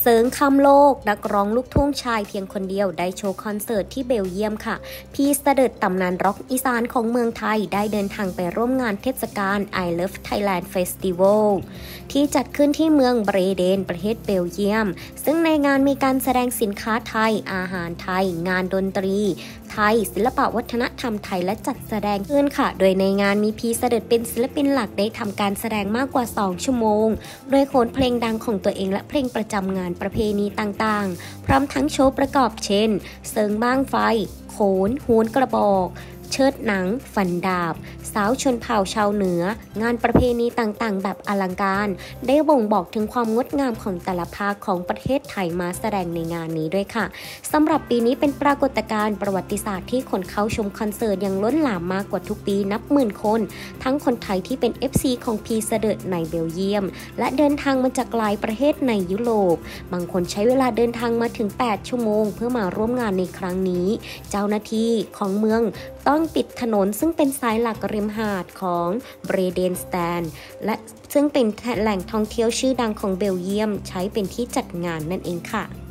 เซิงคำโลกนักร้องลูกทุ่งชายเพียงคนเดียวได้โชว์คอนเสิร์ตที่เบลเยียมค่ะพี่เสด็จตำนานร็อกอีสานของเมืองไทยได้เดินทางไปร่วมงานเทศกาล I Love Thailand Festival ที่จัดขึ้นที่เมืองเบรเดนประเทศเบลเยียมซึ่งในงานมีการแสดงสินค้าไทยอาหารไทยงานดนตรีไทยศิลปวัฒนธรรมไทยและจัดแสดงขึ้นค่ะโดยในงานมีพี่เสด็จเป็นศิลปินหลักได้ทำการแสดงมากกว่า2ชั่วโมงโดยโขนเพลงดังของตัวเองและเพลงประจำงานประเพณีต่างๆพร้อมทั้งโชว์ประกอบเช่นเซิงบ้างไฟโขนโหนกระบอกเชิดหนังฟันดาบสาวชนเผ่าชาวเหนืองานประเพณีต่างๆแบบอลังการได้บ่งบอกถึงความงดงามของแต่ละภาคของประเทศไทยมาแสดงในงานนี้ด้วยค่ะสำหรับปีนี้เป็นปรากฏการณ์ประวัติศาสตร์ที่คนเข้าชมคอนเสิร์ตอย่างล้นหลามมากกว่าทุกปีนับหมื่นคนทั้งคนไทยที่เป็น FC ของพีเสด็จในเบลเยียมและเดินทางมาจากหลายประเทศในยุโรปบางคนใช้เวลาเดินทางมาถึง8ชั่วโมงเพื่อมาร่วมงานในครั้งนี้เจ้าหน้าที่ของเมืองต้องปิดถนนซึ่งเป็นสายหลักริมหาดของเบรเดนสแตนและซึ่งเป็นแหล่งท่องเที่ยวชื่อดังของเบลเยียมใช้เป็นที่จัดงานนั่นเองค่ะ